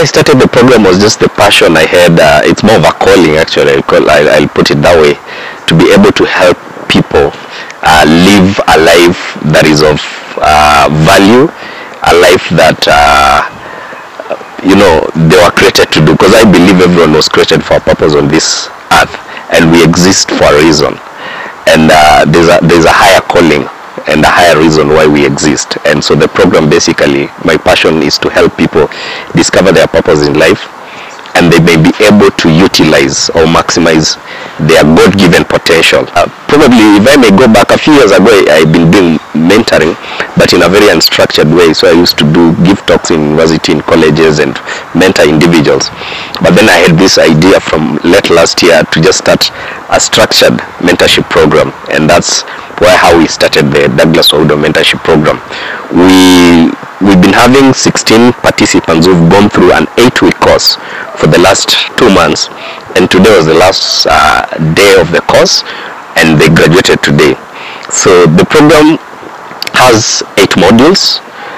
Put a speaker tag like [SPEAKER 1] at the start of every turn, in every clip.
[SPEAKER 1] I started the program was just the passion I had. It's more of a calling, actually. I'll put it that way, to be able to help people live a life that is of value, a life that they were created to do. Because I believe everyone was created for a purpose on this earth, and we exist for a reason. And there's a higher calling and a higher reason why we exist. And so the program, basically, my passion is to help people discover their purpose in life, and they may be able to utilize or maximize their God-given potential. Probably, if I may go back a few years ago, I've been doing mentoring, but in a very unstructured way. So I used to give talks in university, in colleges, and mentor individuals. But then I had this idea from late last year to just start a structured mentorship program, and that's how we started the Douglas Oudo mentorship program. We've been having 16 participants who've gone through an 8-week course for the last 2 months, and today was the last day of the course, and they graduated today. So the program has 8 modules.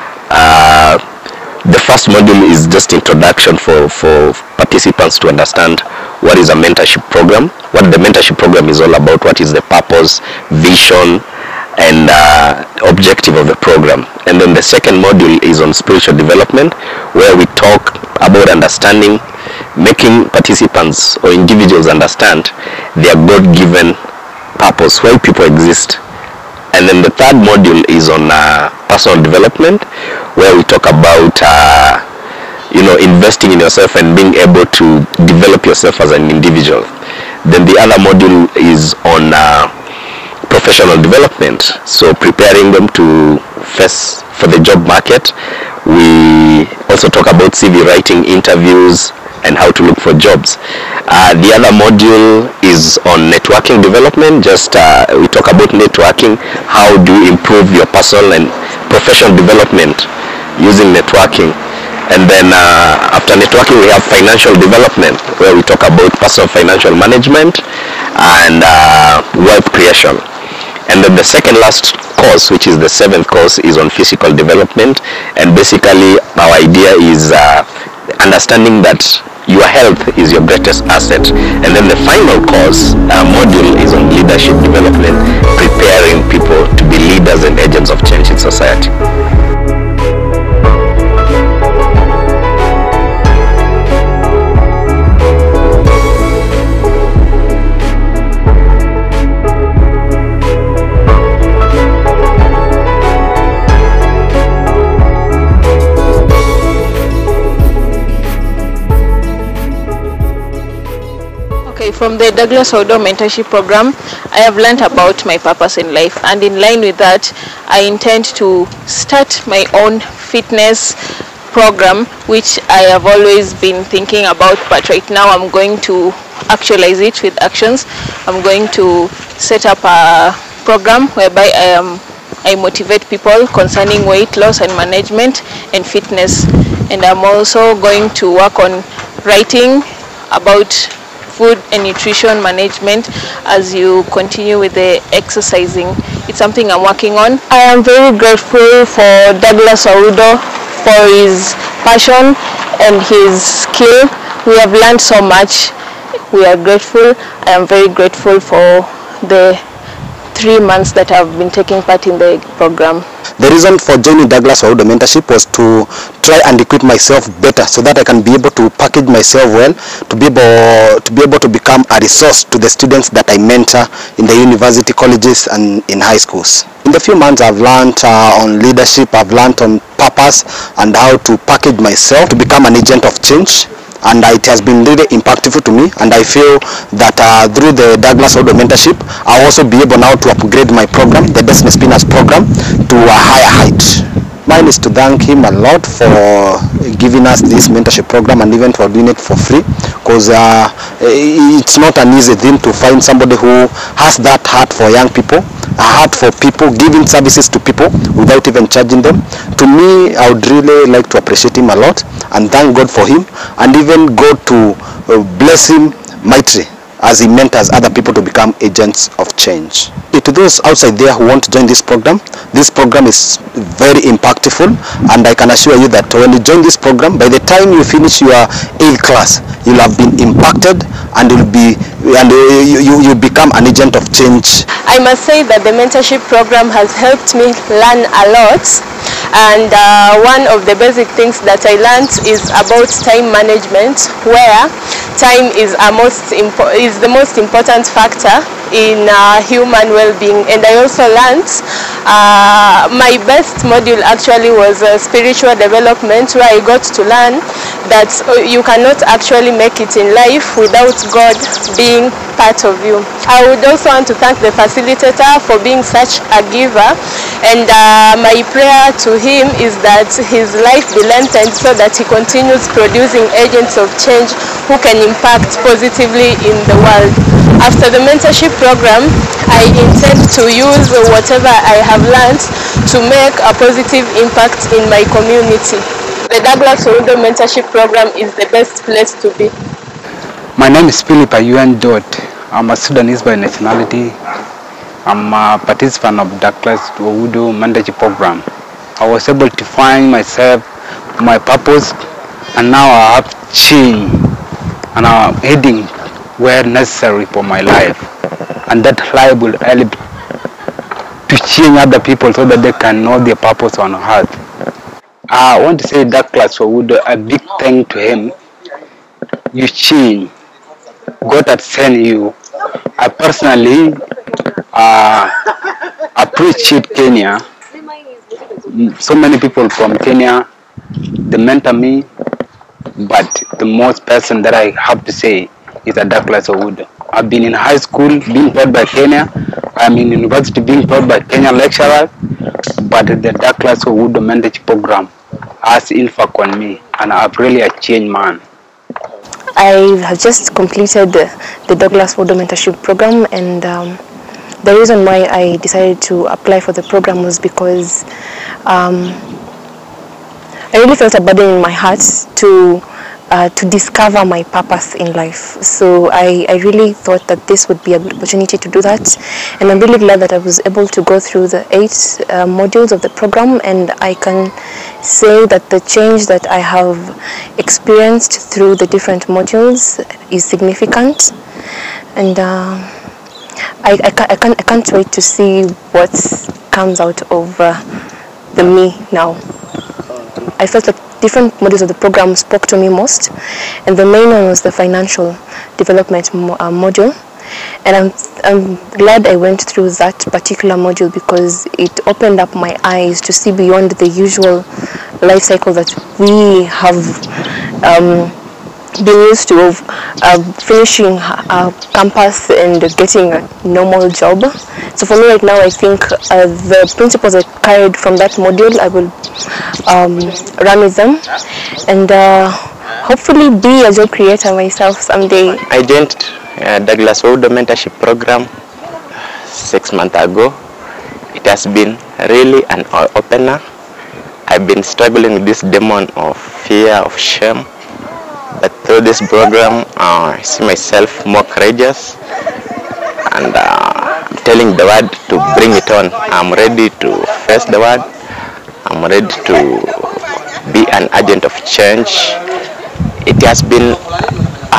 [SPEAKER 1] The first module is just introduction for participants to understand what is a mentorship program, what the mentorship program is all about, what is the purpose, vision, and objective of the program. And then the second module is on spiritual development, where we talk about understanding, making participants or individuals understand their God-given purpose, why people exist. And then the third module is on personal development, where we talk about investing in yourself and being able to develop yourself as an individual. Then the other module is on professional development, so preparing them to face for the job market. We also talk about CV writing, interviews, and how to look for jobs. The other module is on networking development. We talk about networking, how do you improve your personal and professional development using networking. And then after networking, we have financial development, where we talk about personal financial management and wealth creation. And then the second last course, which is the 7th course, is on physical development. And basically our idea is understanding that your health is your greatest asset. And then the final course module is on leadership development, preparing people to be leaders and agents of change in society.
[SPEAKER 2] From the Douglas Oudo mentorship program, I have learned about my purpose in life, and in line with that, I intend to start my own fitness program, which I have always been thinking about, but right now I'm going to actualize it with actions. I'm going to set up a program whereby I motivate people concerning weight loss and management and fitness, and I'm also going to work on writing about food and nutrition management as you continue with the exercising. It's something I'm working on. I am very grateful for Douglas Oudo for his passion and his skill. We have learned so much. We are grateful. I am very grateful for the 3 months that I've been taking part in the program.
[SPEAKER 3] The reason for joining Douglas Oudo mentorship was to try and equip myself better, so that I can be able to package myself well, to be able to become a resource to the students that I mentor in the university, colleges, and in high schools. In the few months, I've learned on leadership, I've learned on purpose, and how to package myself to become an agent of change. And it has been really impactful to me, and I feel that through the Douglas Oudo mentorship, I'll also be able now to upgrade my program, the Destiny Spinners program, to a higher height. Mine is to thank him a lot for giving us this mentorship program, and even for doing it for free, because it's not an easy thing to find somebody who has that heart for young people, a heart for people, giving services to people without even charging them. To me, I would really like to appreciate him a lot and thank God for him, and even God to bless him mightily as he mentors other people to become agents of change. To those outside there who want to join this program is very impactful, and I can assure you that when you join this program, by the time you finish your 8th class, you'll have been impacted, and you become an agent of change.
[SPEAKER 2] I must say that the mentorship program has helped me learn a lot, and one of the basic things that I learned is about time management, where time is the most important factor in human well-being. And I also learned my best module actually was spiritual development, where I got to learn that you cannot actually make it in life without God being part of you. I would also want to thank the facilitator for being such a giver, and my prayer to him is that his life be lengthened so that he continues producing agents of change who can impact positively in the world. After the mentorship program, I intend to use whatever I have learned to make a positive impact in my community. The Douglas Oudo Mentorship Program is the best place to be.
[SPEAKER 4] My name is Philip Ayuan Dot. I'm a Sudanese by nationality. I'm a participant of Douglas Oudo Mentorship Program. I was able to find myself, my purpose, and now I have change, and I'm heading where necessary for my life, and that life will help to change other people so that they can know their purpose on earth. I want to say Douglas Oudo, a big thank to him. You change. God had sent you. I personally appreciate Kenya. So many people from Kenya, they mentor me, but the most person that I have to say is a Douglas Oudo. I've been in high school being taught by Kenya. I'm in university being taught by Kenya lecturers, but the Douglas Oudo Mentorship Program has impact on me, and I've really a changed man.
[SPEAKER 5] I have just completed the Douglas Oudo Mentorship Program, and the reason why I decided to apply for the program was because I really felt a burden in my heart to discover my purpose in life. So I really thought that this would be a good opportunity to do that, and I'm really glad that I was able to go through the 8 modules of the program, and I can say that the change that I have experienced through the different modules is significant, and I can't wait to see what comes out of the me now. I felt like different modules of the program spoke to me most, and the main one was the financial development module, and I'm glad I went through that particular module because it opened up my eyes to see beyond the usual life cycle that we have been used to, of finishing campus and getting a normal job. So for me right now, I think the principles I carried from that module, I will run with them, and hopefully be a job creator myself someday.
[SPEAKER 1] I joined Douglas Oudo Mentorship Program 6 months ago. It has been really an eye-opener. I've been struggling with this demon of fear, of shame, but through this program, I see myself more courageous, and telling the word to bring it on. I'm ready to face the word. I'm ready to be an agent of change. It has been a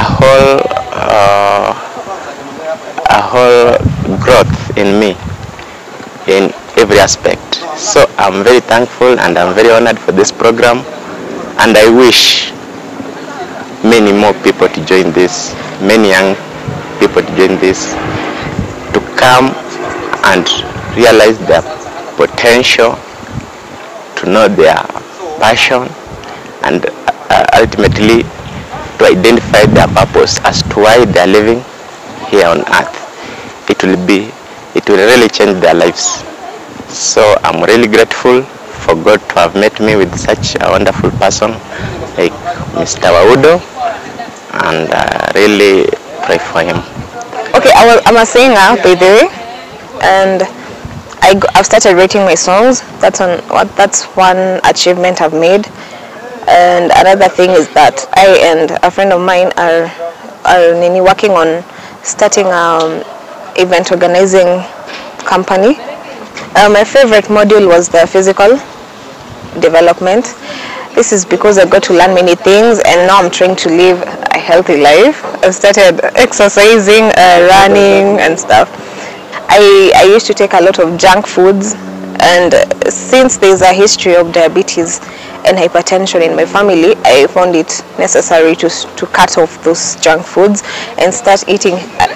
[SPEAKER 1] whole growth in me in every aspect. So I'm very thankful and I'm very honored for this program, and I wish many more people to join this, many young people to join this, to come and realize their potential, to know their passion, and ultimately to identify their purpose as to why they are living here on earth. It will really change their lives. So I'm really grateful for God to have met me with such a wonderful person like Mr. Oudo, and really pray for him.
[SPEAKER 5] Okay, I'm a singer, by the way, and I've started writing my songs. That's one achievement I've made. And another thing is that I and a friend of mine are working on starting event organizing company. My favorite module was the physical development. This is because I got to learn many things, and now I'm trying to live a healthy life. I've started exercising, running and stuff. I used to take a lot of junk foods, and since there's a history of diabetes and hypertension in my family, I found it necessary to cut off those junk foods and start eating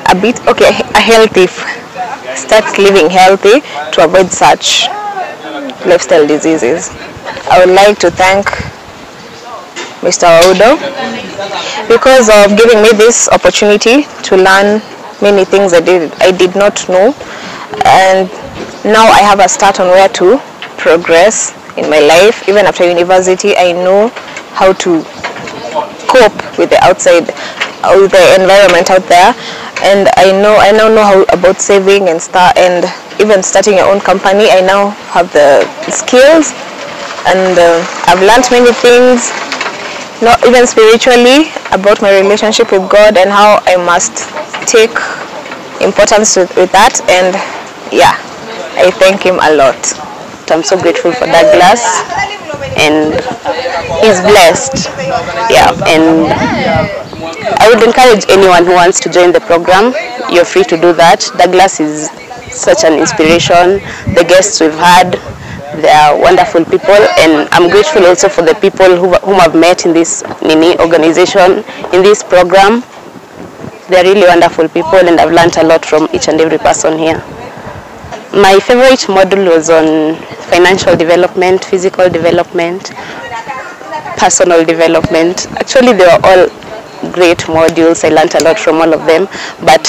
[SPEAKER 5] start living healthy to avoid such lifestyle diseases. I would like to thank Mr. Oudo because of giving me this opportunity to learn many things I did not know, and now I have a start on where to progress in my life. Even after university, I know how to cope with the outside, with the environment out there, and I now know how about saving and even starting your own company. I now have the skills, and I've learned many things, not even spiritually, about my relationship with God and how I must take importance with that. And yeah, I thank him a lot. I'm so grateful for Douglas, and he's blessed. Yeah, and I would encourage anyone who wants to join the program. You're free to do that. Douglas is such an inspiration. The guests we've had, they are wonderful people, and I'm grateful also for the people whom I've met in this organization, in this program. They're really wonderful people, and I've learned a lot from each and every person here. My favorite module was on financial development, physical development, personal development. Actually, they were all great modules. I learned a lot from all of them, but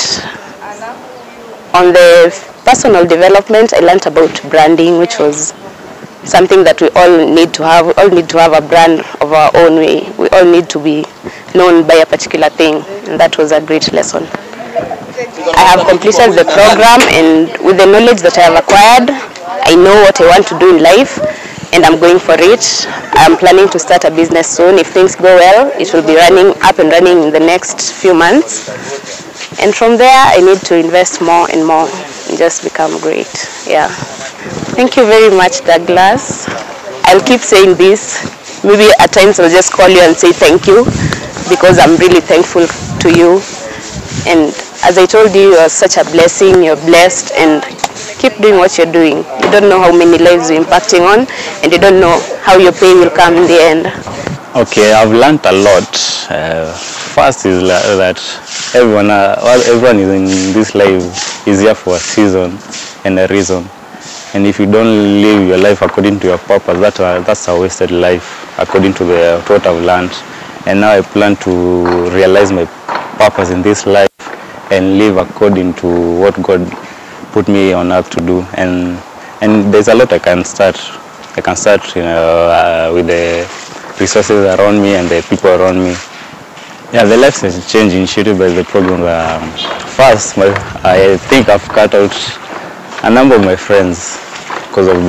[SPEAKER 5] on the personal development, I learned about branding, which was something that we all need to have. We all need to have a brand of our own way. We all need to be known by a particular thing, and that was a great lesson. I have completed the program, and with the knowledge that I have acquired, I know what I want to do in life, and I'm going for it. I'm planning to start a business soon. If things go well, it will be up and running in the next few months. And from there, I need to invest more and more and just become great. Yeah. Thank you very much, Douglas. I'll keep saying this. Maybe at times I'll just call you and say thank you, because I'm really thankful to you. And as I told you, you're such a blessing. You're blessed, and keep doing what you're doing. You don't know how many lives you're impacting on, and you don't know how your pay will come in the end.
[SPEAKER 6] Okay, I've learned a lot. First is that everyone is in this life is here for a season and a reason. And if you don't live your life according to your purpose, that's a wasted life, according to what I've learned. And now I plan to realize my purpose in this life and live according to what God put me on earth to do. And there's a lot I can start. I can start with the resources around me and the people around me. Yeah, the life has changed initiated by the program. First, I think I've cut out a number of my friends because of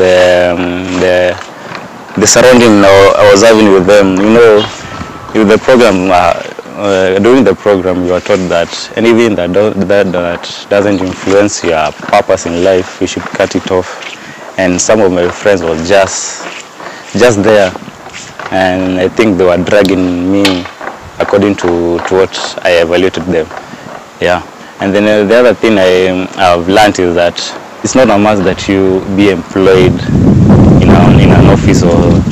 [SPEAKER 6] the surrounding I was having with them. You know, with the program, during the program, you are taught that anything that doesn't influence your purpose in life, you should cut it off. And some of my friends were just there, and I think they were dragging me according to what I evaluated them. Yeah. And then the other thing I've learned is that it's not a must that you be employed in an office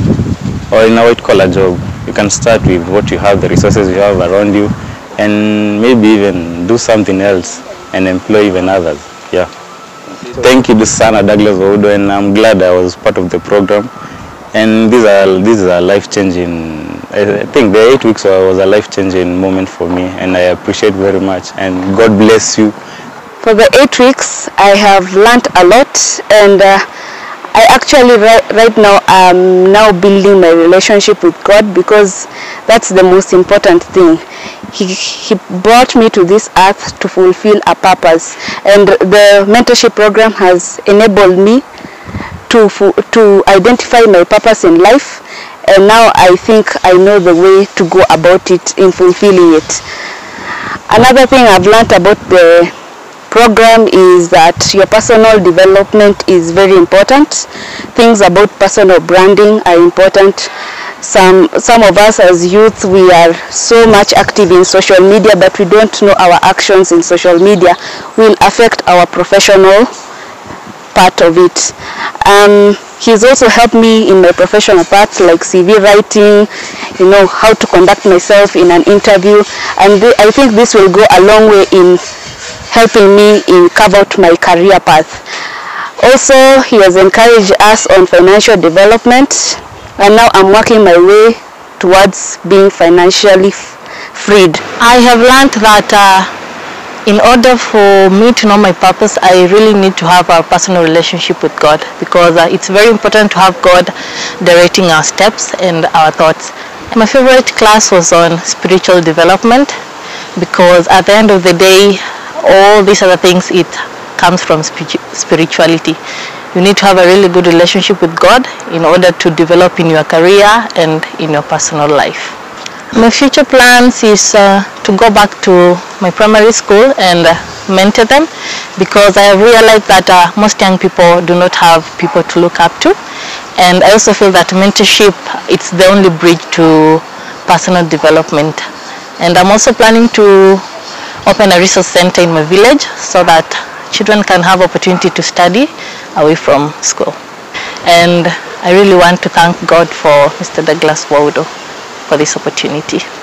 [SPEAKER 6] or in a white-collar job. You can start with what you have, the resources you have around you, and maybe even do something else and employ even others. Yeah. Thank you, Sana Douglas Oudo, and I'm glad I was part of the program. And this is a life-changing. I think the 8 weeks was a life-changing moment for me, and I appreciate very much. And God bless you.
[SPEAKER 7] For the 8 weeks, I have learned a lot, and I actually right now am now building my relationship with God, because that's the most important thing. He brought me to this earth to fulfill a purpose, and the mentorship program has enabled me to identify my purpose in life, and now I think I know the way to go about it in fulfilling it. Another thing I've learned about the program is that your personal development is very important. Things about personal branding are important. Some of us as youth, we are so much active in social media, but we don't know our actions in social media will affect our professional part of it. He's also helped me in my professional parts like CV writing, how to conduct myself in an interview, and I think this will go a long way in helping me in carve out my career path. Also, he has encouraged us on financial development, and now I'm working my way towards being financially freed. I have learned that in order for me to know my purpose, I really need to have a personal relationship with God, because it's very important to have God directing our steps and our thoughts. My favorite class was on spiritual development, because at the end of the day, all these other things, it comes from spirituality. You need to have a really good relationship with God in order to develop in your career and in your personal life. My future plans is to go back to my primary school and mentor them, because I have realized that most young people do not have people to look up to, and I also feel that mentorship, it's the only bridge to personal development. And I'm also planning to open a resource center in my village so that children can have opportunity to study away from school. And I really want to thank God for Mr. Douglas Waudo for this opportunity.